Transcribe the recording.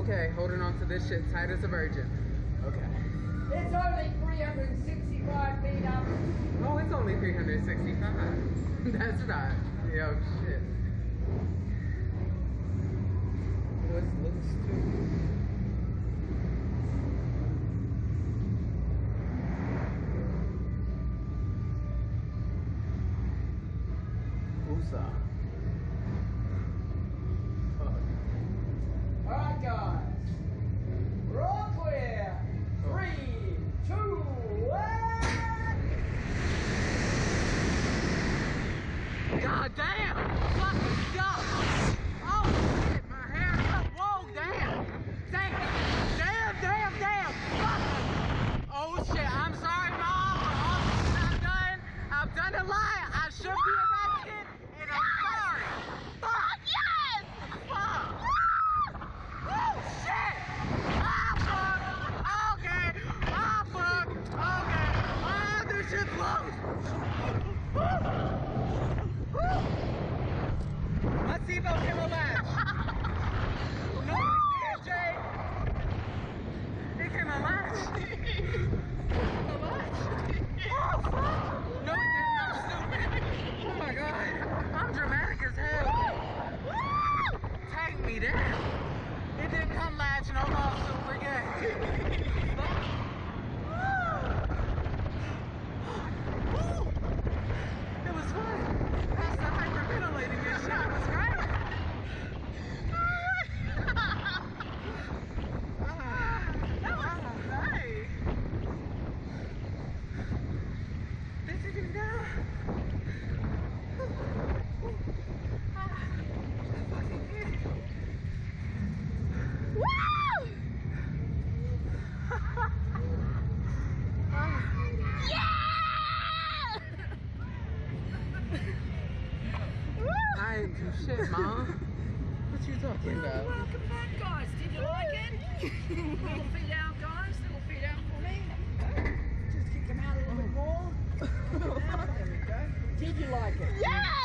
Okay, holding on to this shit tight as a virgin. Okay. It's only 365 feet up. Oh, it's only 365. That's right. Yo, shit. What's loose too? Usa. Alright guys. We're all clear. 3, 2, 1. God damn! Fucking stuff! Oh shit, my hair! Whoa, damn! Damn! Fucking! Oh shit, I'm sorry, Mom, for all the shit I've done. I've done a lot. I should be arrested, and I'm sorry. Fuck yes! Fuck! Oh shit! Ah fuck! Okay! Ah fuck! Okay! Ah, this shit's close! My seatbelt came unlatched. No, it did, Jay. It came unlatched. Oh, fuck. No, it didn't. I'm stupid. Oh, my God. I'm dramatic as hell. Take me there. It didn't come latch. No lawsuit. We're good. It was fun. That's the hyperventilating and shit. It was great. That was nice. Did you get down? I fucking did it. Woo! I ain't do shit, Mom. What you talking about? Welcome back guys. Did you like it? Little feet out guys. Little feet out for me. Just kick them out a little bit more. There we go. Did you like it? Yeah!